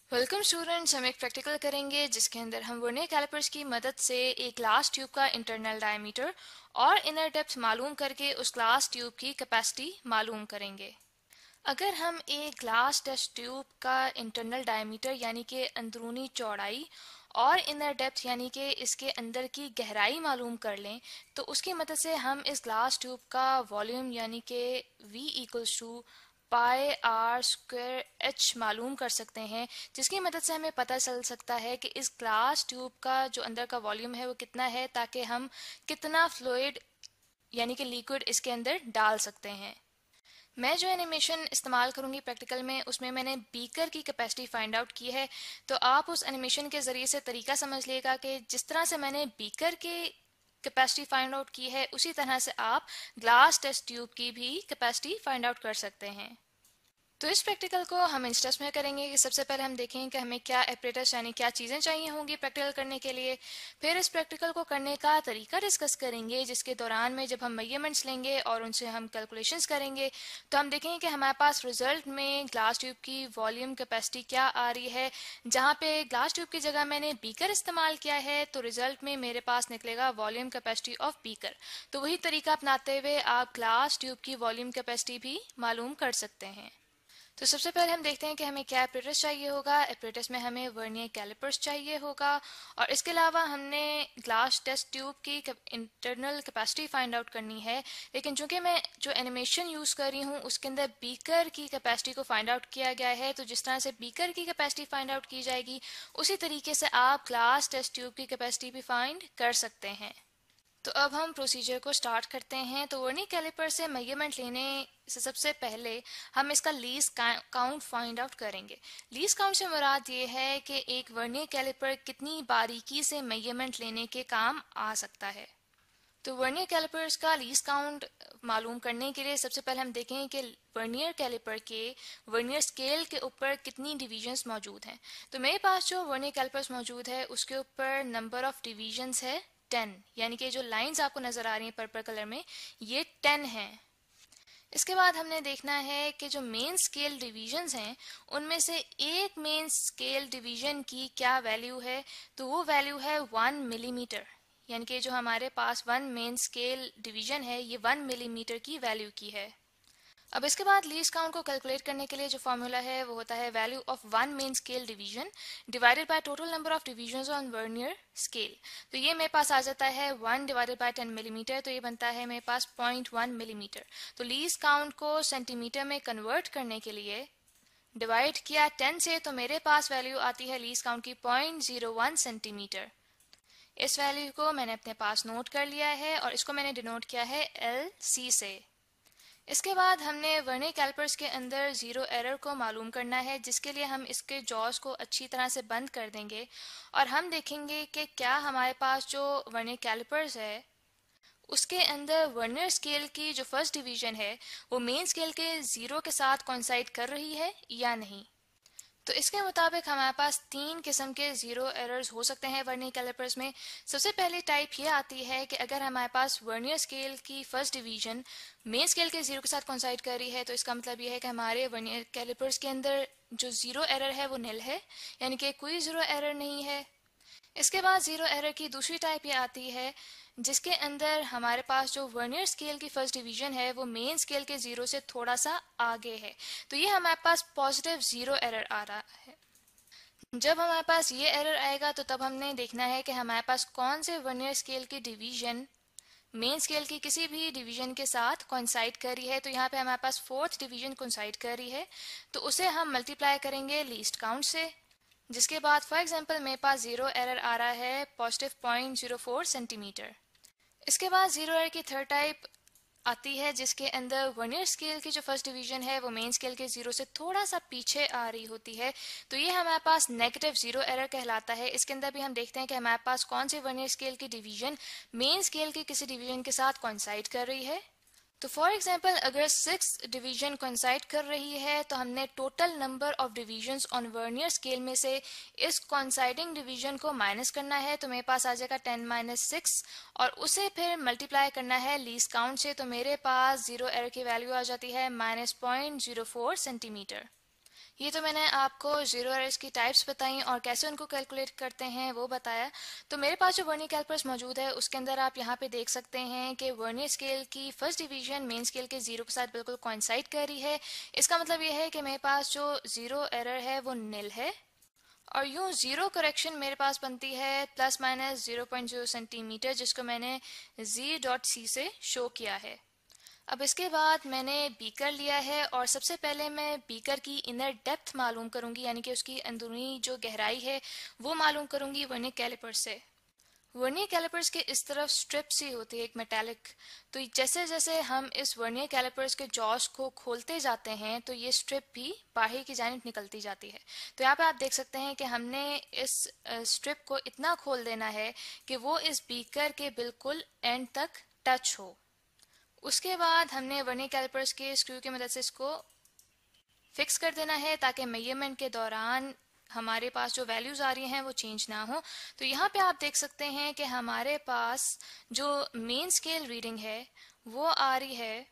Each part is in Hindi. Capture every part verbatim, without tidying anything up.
वेलकम स्टूडेंट्स, हम एक प्रैक्टिकल करेंगे जिसके अंदर हम वर्नियर कैलिपर्स की मदद से एक ग्लास ट्यूब का इंटरनल डायमीटर और इनर डेप्थ मालूम करके उस ग्लास ट्यूब की कैपेसिटी मालूम करेंगे। अगर हम एक ग्लास टेस्ट ट्यूब का इंटरनल डायमीटर यानी कि अंदरूनी चौड़ाई और इनर डेप्थ यानी कि इसके अंदर की गहराई मालूम कर लें तो उसकी मदद से हम इस ग्लास ट्यूब का वॉल्यूम यानी कि V equals to pi R square H मालूम कर सकते हैं, जिसकी मदद से हमें पता चल सकता है कि इस ग्लास ट्यूब का जो अंदर का वॉल्यूम है वो कितना है, ताकि हम कितना फ्लूइड यानी कि लिक्विड इसके अंदर डाल सकते हैं। मैं जो एनिमेशन इस्तेमाल करूंगी प्रैक्टिकल में उसमें मैंने बीकर की कैपेसिटी फाइंड आउट की है, तो आप उस एनिमेशन के ज़रिए से तरीका समझ लेगा कि जिस तरह से मैंने बीकर की कैपेसिटी फाइंड आउट की है उसी तरह से आप ग्लास टेस्ट ट्यूब की भी कैपेसिटी फाइंड आउट कर सकते हैं। तो इस प्रैक्टिकल को हम इन स्टेप्स में करेंगे कि सबसे पहले हम देखेंगे कि हमें क्या एपरेटस यानी क्या चीज़ें चाहिए होंगी प्रैक्टिकल करने के लिए। फिर इस प्रैक्टिकल को करने का तरीका डिस्कस करेंगे, जिसके दौरान में जब हम मेजरमेंट्स लेंगे और उनसे हम कैलकुलेशंस करेंगे तो हम देखेंगे कि हमारे पास रिजल्ट में ग्लास ट्यूब की वॉल्यूम कैपेसिटी क्या आ रही है। जहाँ पे ग्लास ट्यूब की जगह मैंने बीकर इस्तेमाल किया है तो रिजल्ट में मेरे पास निकलेगा वॉल्यूम कैपेसिटी ऑफ बीकर। तो वही तरीका अपनाते हुए आप ग्लास ट्यूब की वॉल्यूम कैपेसिटी भी मालूम कर सकते हैं। तो सबसे पहले हम देखते हैं कि हमें क्या एपरेटस चाहिए होगा। एपरेटस में हमें वर्नियर कैलिपर्स चाहिए होगा और इसके अलावा हमने ग्लास टेस्ट ट्यूब की इंटरनल कैपेसिटी फाइंड आउट करनी है। लेकिन चूंकि मैं जो एनिमेशन यूज़ कर रही हूँ उसके अंदर बीकर की कैपेसिटी को फाइंड आउट किया गया है, तो जिस तरह से बीकर की कैपेसिटी फाइंड आउट की जाएगी उसी तरीके से आप ग्लास टेस्ट ट्यूब की कैपेसिटी भी फाइंड कर सकते हैं। तो अब हम प्रोसीजर को स्टार्ट करते हैं। तो वर्नियर कैलिपर से मेजरमेंट लेने से सबसे पहले हम इसका लीस्ट काउंट फाइंड आउट करेंगे। लीस्ट काउंट से मुराद ये है कि एक वर्नियर कैलिपर कितनी बारीकी से मेजरमेंट लेने के काम आ सकता है। तो वर्नियर कैलिपर्स का लीस्ट काउंट मालूम करने के लिए सबसे पहले हम देखेंगे कि वर्नियर कैलिपर के वर्नियर स्केल के ऊपर कितनी डिवीजन्स मौजूद हैं। तो मेरे पास जो वर्नियर कैलिपर्स मौजूद है उसके ऊपर नंबर ऑफ डिवीजन्स है टेन, यानी कि जो लाइंस आपको नजर आ रही हैं पर्पल कलर में ये टेन हैं। इसके बाद हमने देखना है कि जो मेन स्केल डिवीजन्स हैं उनमें से एक मेन स्केल डिवीजन की क्या वैल्यू है, तो वो वैल्यू है वन मिलीमीटर। यानी कि जो हमारे पास वन मेन स्केल डिवीजन है ये वन मिलीमीटर की वैल्यू की है। अब इसके बाद लीस्ट काउंट को कैलकुलेट करने के लिए जो फॉर्मूला है वो होता है value of one main scale division divided by total number of divisions on vernier scale. तो ये मेरे पास आ जाता है one divided by ten millimetre, तो ये बनता है मेरे पास पॉइंट वन मिलीमीटर। तो लीस्ट काउंट को सेंटीमीटर में कन्वर्ट करने के लिए डिवाइड किया टेन से, तो मेरे पास वैल्यू आती है लीस्ट काउंट की पॉइंट जीरो वन सेंटीमीटर। इस वैल्यू को मैंने अपने पास नोट कर लिया है और इसको मैंने डिनोट किया है एल सी से। इसके बाद हमने वर्नियर कैलिपर्स के अंदर ज़ीरो एरर को मालूम करना है, जिसके लिए हम इसके जॉस को अच्छी तरह से बंद कर देंगे और हम देखेंगे कि क्या हमारे पास जो वर्नियर कैलिपर्स है उसके अंदर वर्नियर स्केल की जो फर्स्ट डिवीजन है वो मेन स्केल के ज़ीरो के साथ कोइंसाइड कर रही है या नहीं। तो इसके मुताबिक हमारे पास तीन किस्म के ज़ीरो एरर्स हो सकते हैं वर्नियर कैलिपर्स में। सबसे पहली टाइप ये आती है कि अगर हमारे पास वर्नियर स्केल की फर्स्ट डिवीजन मेन स्केल के ज़ीरो के साथ कोइंसाइड कर रही है, तो इसका मतलब ये है कि हमारे वर्नियर कैलिपर्स के अंदर जो ज़ीरो एरर है वो निल है, यानी कि कोई ज़ीरो एरर नहीं है। इसके बाद ज़ीरो एरर की दूसरी टाइप ये आती है जिसके अंदर हमारे पास जो वर्नियर स्केल की फर्स्ट डिवीजन है वो मेन स्केल के ज़ीरो से थोड़ा सा आगे है, तो ये हमारे पास पॉजिटिव ज़ीरो एरर आ रहा है। जब हमारे पास ये एरर आएगा तो तब हमने देखना है कि हमारे पास कौन से वर्नियर स्केल की डिवीजन मेन स्केल की किसी भी डिवीजन के साथ कोइंसाइड कर रही है। तो यहाँ पे हमारे पास फोर्थ डिवीजन कोइंसाइड कर रही है, तो उसे हम मल्टीप्लाई करेंगे लीस्ट काउंट से, जिसके बाद फॉर एग्जांपल मेरे पास ज़ीरो एरर आ रहा है positive point zero four centimetre. इसके बाद ज़ीरो एरर की थर्ड टाइप आती है जिसके अंदर वर्नियर स्केल की जो फर्स्ट डिवीजन है वो मेन स्केल के ज़ीरो से थोड़ा सा पीछे आ रही होती है, तो ये हमारे पास नेगेटिव ज़ीरो एरर कहलाता है। इसके अंदर भी हम देखते हैं कि हमारे पास कौन से वर्नियर स्केल की डिवीजन मेन स्केल के किसी डिवीजन के साथ कोइंसाइड कर रही है। तो फॉर एग्जांपल अगर सिक्स डिवीजन कोइंसाइड कर रही है तो हमने total number of divisions on vernier scale में से इस कोइंसाइडिंग डिवीजन को माइनस करना है, तो मेरे पास आ जाएगा टेन माइनस सिक्स और उसे फिर मल्टीप्लाई करना है लीस्ट काउंट से, तो मेरे पास जीरो एरर की वैल्यू आ जाती है minus point zero four centimetre. ये तो मैंने आपको जीरो एरर्स की टाइप्स बताई और कैसे उनको कैलकुलेट करते हैं वो बताया। तो मेरे पास जो वर्नियर कैलिपर्स मौजूद है उसके अंदर आप यहाँ पे देख सकते हैं कि वर्नियर स्केल की फर्स्ट डिवीजन मेन स्केल के जीरो के साथ बिल्कुल कोइंसाइड कर रही है। इसका मतलब ये है कि मेरे पास जो जीरो एरर है वो निल है और यूं जीरो करेक्शन मेरे पास बनती है plus minus zero point zero centimetre, जिसको मैंने जी डॉट सी से शो किया है। अब इसके बाद मैंने बीकर लिया है और सबसे पहले मैं बीकर की इनर डेप्थ मालूम करूंगी, यानी कि उसकी अंदरूनी जो गहराई है वो मालूम करूंगी वर्नियर कैलिपर से। वर्नियर कैलिपर्स के इस तरफ स्ट्रिप सी होती है एक मेटालिक। तो जैसे जैसे हम इस वर्नियर कैलिपर्स के जॉस को खोलते जाते हैं तो ये स्ट्रिप भी बाहर की जानिब निकलती जाती है। तो यहाँ पे आप देख सकते हैं कि हमने इस स्ट्रिप को इतना खोल देना है कि वो इस बीकर के बिल्कुल एंड तक टच हो। उसके बाद हमने वर्नियर कैलिपर्स के स्क्रू की मदद से इसको फिक्स कर देना है ताकि मेजरमेंट के दौरान हमारे पास जो वैल्यूज आ रही हैं वो चेंज ना हो। तो यहाँ पे आप देख सकते हैं कि हमारे पास जो मेन स्केल रीडिंग है वो आ रही है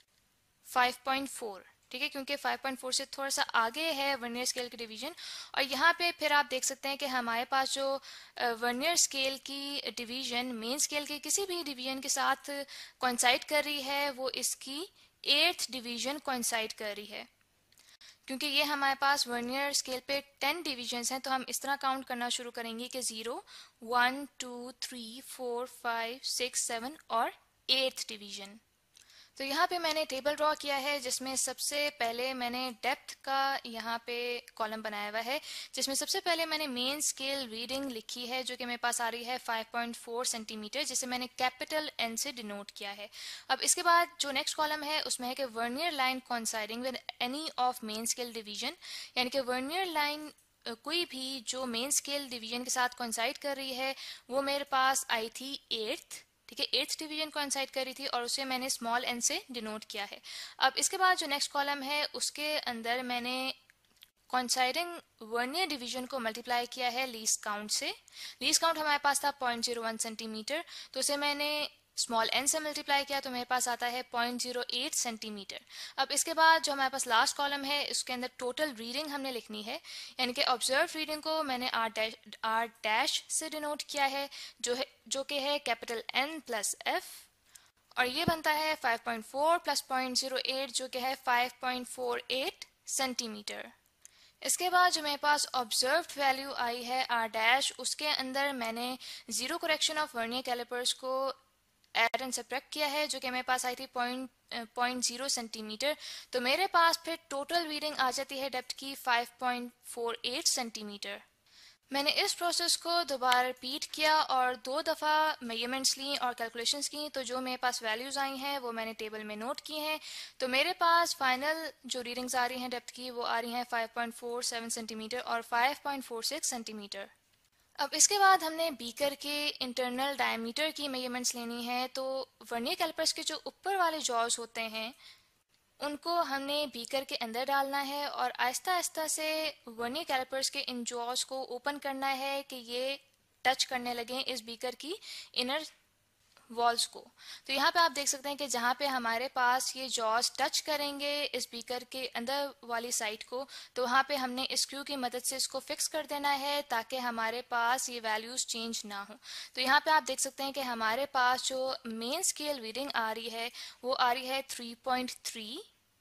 फाइव पॉइंट फोर, ठीक है, क्योंकि फाइव पॉइंट फोर से थोड़ा सा आगे है वर्नियर स्केल की डिवीजन। और यहाँ पे फिर आप देख सकते हैं कि हमारे पास जो वर्नियर स्केल की डिवीजन मेन स्केल के किसी भी डिवीजन के साथ कोइंसाइड कर रही है वो इसकी एट्थ डिवीजन कोइंसाइड कर रही है। क्योंकि ये हमारे पास वर्नियर स्केल पे टेन डिविजन्स हैं तो हम इस तरह काउंट करना शुरू करेंगे कि zero, one, two, three, four, five, six, seven और एट्थ डिवीजन। तो यहाँ पे मैंने टेबल ड्रॉ किया है जिसमें सबसे पहले मैंने डेप्थ का यहाँ पे कॉलम बनाया हुआ है, जिसमें सबसे पहले मैंने मेन स्केल रीडिंग लिखी है जो कि मेरे पास आ रही है फाइव पॉइंट फोर सेंटीमीटर, जिसे मैंने कैपिटल एन से डिनोट किया है। अब इसके बाद जो नेक्स्ट कॉलम है उसमें है कि vernier line coinciding with any of main scale division, यानी कि वर्नियर लाइन कोई भी जो मेन स्केल डिवीजन के साथ कोइंसाइड कर रही है वो मेरे पास आई थी एट्थ, ठीक है, एट्थ डिवीजन कोइंसाइड कर रही थी और उसे मैंने स्मॉल एन से डिनोट किया है। अब इसके बाद जो नेक्स्ट कॉलम है उसके अंदर मैंने कोइंसाइडिंग वर्नियर डिवीजन को मल्टीप्लाई किया है लीस्ट काउंट से। लीस्ट काउंट हमारे पास था पॉइंट जीरो वन सेंटीमीटर, तो उसे मैंने स्मॉल एन से मल्टीप्लाई किया तो मेरे पास आता है पॉइंट जीरो एट सेंटीमीटर। अब इसके बाद जो हमारे पास लास्ट कॉलम है उसके अंदर टोटल रीडिंग हमने लिखनी है, यानी कि ऑब्जर्व रीडिंग को मैंने आर डैश आर डैश से डिनोट किया है जो है जो कि है कैपिटल एन प्लस एफ, और ये बनता है five point four plus point zero eight जो कि है five point four eight centimetre. इसके बाद जो मेरे पास ऑब्जर्व्ड वैल्यू आई है आर डैश, उसके अंदर मैंने zero correction of vernier calipers को एड एंड सब्ट्रैक्ट किया है जो कि मेरे पास आई थी पॉइंट पॉइंट जीरो सेंटीमीटर। तो मेरे पास फिर टोटल रीडिंग आ जाती है डेप्थ की five point four eight centimetre. मैंने इस प्रोसेस को दोबारा रिपीट किया और दो दफ़ा मेजरमेंट्स ली और कैलकुलेशंस की, तो जो मेरे पास वैल्यूज़ आई हैं वो मैंने टेबल में नोट की हैं। तो मेरे पास फाइनल जो रीडिंग्स आ रही हैं डेप्थ की वो आ रही हैं five point four seven centimetre और five point four six centimetre. अब इसके बाद हमने बीकर के इंटरनल डायमीटर की मेजरमेंट्स लेनी है। तो वर्नियर कैलिपर्स के जो ऊपर वाले जॉज होते हैं उनको हमने बीकर के अंदर डालना है और आहिस्ता आहिस्ता से वर्नियर कैलिपर्स के इन जॉज को ओपन करना है कि ये टच करने लगे इस बीकर की इनर वॉल्स को। तो यहाँ पे आप देख सकते हैं कि जहाँ पे हमारे पास ये जॉज टच करेंगे इस बीकर के अंदर वाली साइड को, तो वहाँ पे हमने इस स्क्रू की मदद से इसको फिक्स कर देना है ताकि हमारे पास ये वैल्यूज चेंज ना हो। तो यहाँ पे आप देख सकते हैं कि हमारे पास जो मेन स्केल रीडिंग आ रही है वो आ रही है थ्री पॉइंट थ्री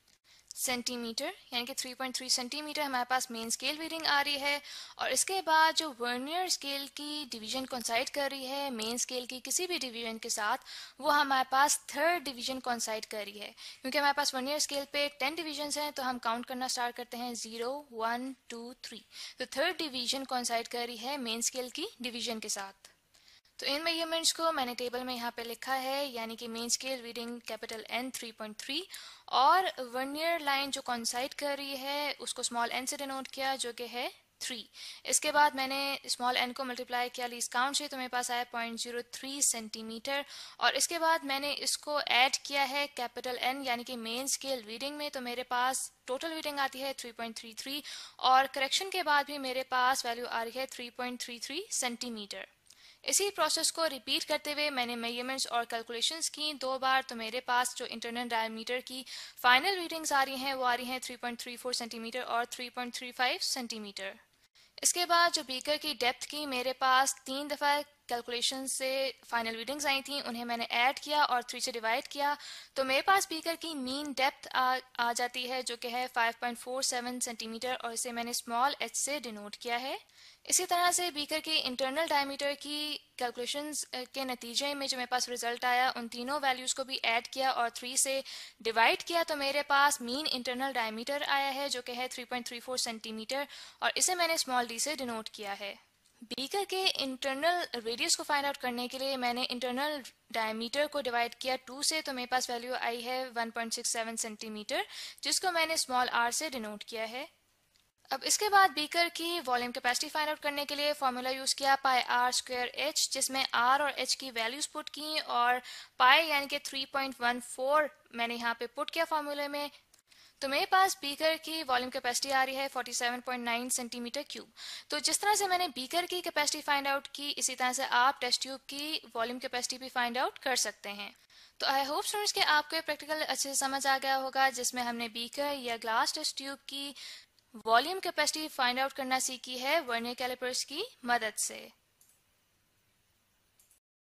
सेंटीमीटर, यानी कि थ्री पॉइंट थ्री सेंटीमीटर हमारे पास मेन स्केल रीडिंग आ रही है। और इसके बाद जो वर्नियर स्केल की डिवीजन कोइंसाइड कर रही है मेन स्केल की किसी भी डिवीजन के साथ वो हमारे पास थर्ड डिवीजन कोइंसाइड कर रही है। क्योंकि हमारे पास वर्नियर स्केल पे टेन डिवीजन्स हैं तो हम काउंट करना स्टार्ट करते हैं जीरो, वन, टू, थ्री। तो थर्ड डिवीजन कोइंसाइड कर रही है मेन स्केल की डिवीजन के साथ। तो इन मेजरमेंट्स को मैंने टेबल में यहाँ पे लिखा है, यानी कि main scale reading capital N three point three और वर्नियर लाइन जो कोइंसाइड कर रही है उसको स्मॉल एन से डिनोट किया जो कि है थ्री। इसके बाद मैंने स्मॉल एन को मल्टीप्लाई किया लीस्ट काउंट से तो मेरे पास आया पॉइंट जीरो थ्री सेंटीमीटर। और इसके बाद मैंने इसको ऐड किया है कैपिटल एन यानी कि मेन स्केल रीडिंग में, तो मेरे पास टोटल रीडिंग आती है थ्री पॉइंट थ्री थ्री और करेक्शन के बाद भी मेरे पास वैल्यू आ रही है three point three three centimetre. इसी प्रोसेस को रिपीट करते हुए मैंने मेजरमेंट्स और कैलकुलेशंस की दो बार, तो मेरे पास जो इंटरनल डायमीटर की फाइनल रीडिंग्स आ रही हैं वो आ रही हैं three point three four centimetre और three point three five centimetre. इसके बाद जो बीकर की डेप्थ की मेरे पास तीन दफ़ा कैलकुलेशन से फाइनल रीडिंग्स आई थी, उन्हें मैंने ऐड किया और थ्री से डिवाइड किया, तो मेरे पास बीकर की मीन डेप्थ आ, आ जाती है जो कि है five point four seven centimetre, और इसे मैंने स्मॉल एच से डिनोट किया है। इसी तरह से बीकर के इंटरनल डायमीटर की कैलकुलेशंस के नतीजे में जो मेरे पास रिजल्ट आया, उन तीनों वैल्यूज़ को भी ऐड किया और थ्री से डिवाइड किया, तो मेरे पास मीन इंटरनल डायमीटर आया है जो कि है three point three four centimetre, और इसे मैंने स्मॉल डी से डिनोट किया है। बीकर के इंटरनल रेडियस को फाइंड आउट करने के लिए मैंने इंटरनल डायमीटर को डिवाइड किया टू से, तो मेरे पास वैल्यू आई है one point six seven centimetre, जिसको मैंने स्मॉल आर से डिनोट किया है। अब इसके बाद बीकर की वॉल्यूम कैपेसिटी फाइंड आउट करने के लिए फॉर्मूला यूज किया पाई आर स्क्वायर एच, जिसमें आर और एच की वैल्यूज पुट की और पाई यानी कि थ्री पॉइंट वन फोर मैंने यहाँ पे पुट किया फॉर्मूले में, तो मेरे पास बीकर की वॉल्यूम कैपेसिटी आ रही है forty seven point nine centimetre cube. तो जिस तरह से मैंने बीकर की कैपेसिटी फाइंड आउट की, इसी तरह से आप टेस्ट ट्यूब की वॉल्यूम कैपेसिटी भी फाइंड आउट कर सकते हैं। तो आई होप स्टूडेंट्स कि आपको ये प्रैक्टिकल अच्छे से समझ आ गया होगा, जिसमें हमने बीकर या ग्लास टेस्ट ट्यूब की वॉल्यूम कैपेसिटी फाइंड आउट करना सीखी है वर्नियर कैलिपर्स की मदद से।